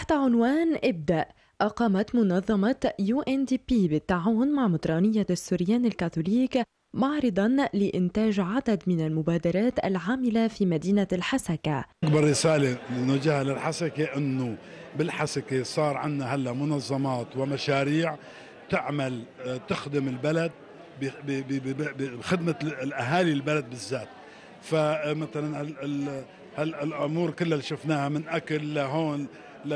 تحت عنوان ابدأ، أقامت منظمة UNDP بالتعاون مع مطرانية السوريان الكاثوليك معرضاً لإنتاج عدد من المبادرات العاملة في مدينة الحسكة. أكبر رسالة نوجهها للحسكة أنه بالحسكة صار عندنا هلا منظمات ومشاريع تعمل تخدم البلد بخدمة الأهالي البلد بالذات. فمثلا الأمور كلها اللي شفناها من أكل لهون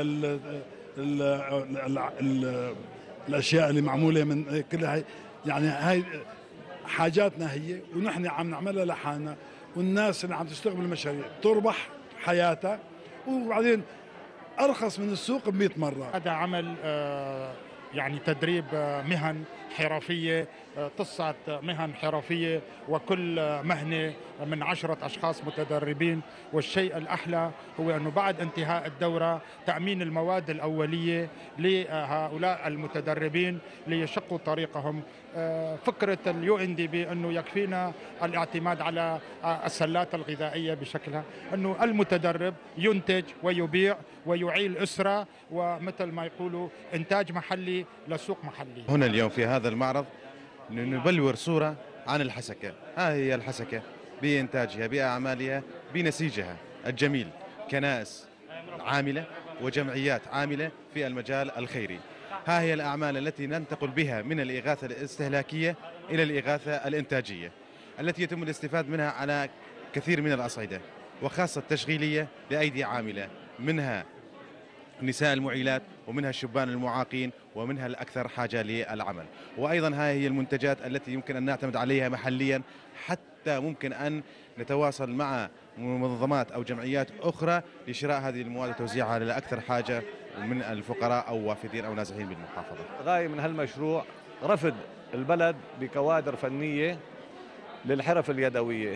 الأشياء اللي معمولة من كلها، يعني هاي حاجاتنا هي، ونحن عم نعملها لحالنا، والناس اللي عم تشتغل بالمشاريع تربح حياتها وبعدين أرخص من السوق ب100 مرة. هذا عمل يعني تدريب مهن حرفية، 9 مهن حرفية، وكل مهنة من 10 أشخاص متدربين. والشيء الأحلى هو أنه بعد انتهاء الدورة تأمين المواد الأولية لهؤلاء المتدربين ليشقوا طريقهم. فكرة UNDP أنه يكفينا الاعتماد على السلات الغذائية بشكلها، أنه المتدرب ينتج ويبيع ويعيل أسرة، ومثل ما يقولوا إنتاج محلي لسوق محلي. هنا اليوم في هذا المعرض نبلور صورة عن الحسكة. ها هي الحسكة بإنتاجها، بأعمالها، بنسيجها الجميل، كنائس عاملة وجمعيات عاملة في المجال الخيري. ها هي الأعمال التي ننتقل بها من الإغاثة الاستهلاكية إلى الإغاثة الإنتاجية، التي يتم الاستفادة منها على كثير من الأصعدة، وخاصة التشغيلية لأيدي عاملة، منها النساء المعيلات، ومنها الشبان المعاقين، ومنها الأكثر حاجة للعمل. وأيضا هذه هي المنتجات التي يمكن أن نعتمد عليها محليا، حتى ممكن أن نتواصل مع منظمات أو جمعيات أخرى لشراء هذه المواد وتوزيعها على الأكثر حاجة من الفقراء أو وافدين أو نازحين بالمحافظة. غاية من هالمشروع رفد البلد بكوادر فنية للحرف اليدوية،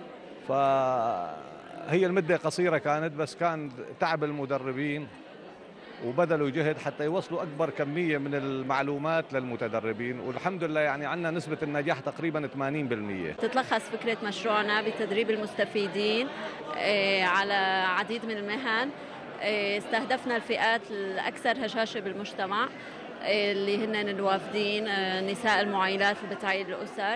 فهي المدة قصيرة كانت، بس كان تعب المدربين وبذلوا جهد حتى يوصلوا أكبر كمية من المعلومات للمتدربين، والحمد لله يعني عندنا نسبة النجاح تقريبا 80%. تتلخص فكرة مشروعنا بتدريب المستفيدين على عديد من المهن. استهدفنا الفئات الأكثر هشاشة بالمجتمع اللي هن الوافدين، نساء المعيلات اللي بتعيل الأسر،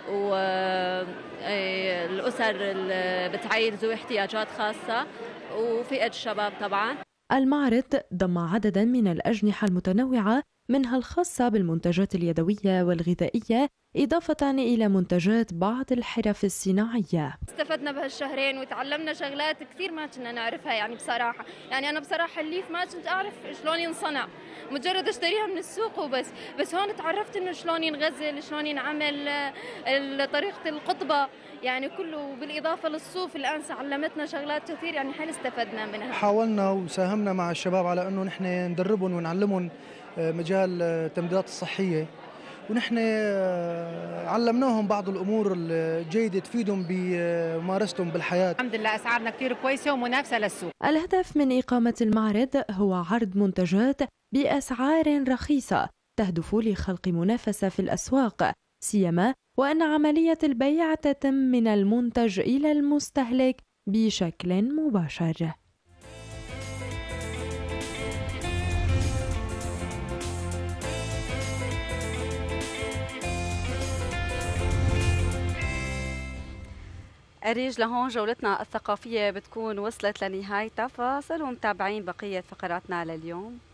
والأسر اللي بتعيل ذوي احتياجات خاصة، وفئة الشباب طبعاً. المعرض ضم عدداً من الأجنحة المتنوعة، منها الخاصة بالمنتجات اليدوية والغذائية، إضافة إلى منتجات بعض الحرف الصناعية. استفدنا بهالشهرين وتعلمنا شغلات كثير ما كنا نعرفها، يعني بصراحة يعني أنا بصراحة الليف ما كنت أعرف شلون ينصنع، مجرد اشتريها من السوق وبس، بس هون تعرفت إنه شلون ينغزل، شلون ينعمل، طريقة القطبة، يعني كله، بالإضافة للصوف. الآن علمتنا شغلات كثير، يعني حيل استفدنا منها. حاولنا وساهمنا مع الشباب على أنه نحن ندربهم ونعلمهم مجال التمديدات الصحية، ونحن علمناهم بعض الأمور الجيدة تفيدهم بممارستهم بالحياة. الحمد لله أسعارنا كثير كويسة ومنافسة للسوق. الهدف من إقامة المعرض هو عرض منتجات بأسعار رخيصة تهدف لخلق منافسة في الأسواق، سيما وأن عملية البيع تتم من المنتج إلى المستهلك بشكل مباشر. أريج، لهون جولتنا الثقافية بتكون وصلت لنهايتها، فصاروا متابعين بقية فقراتنا لليوم.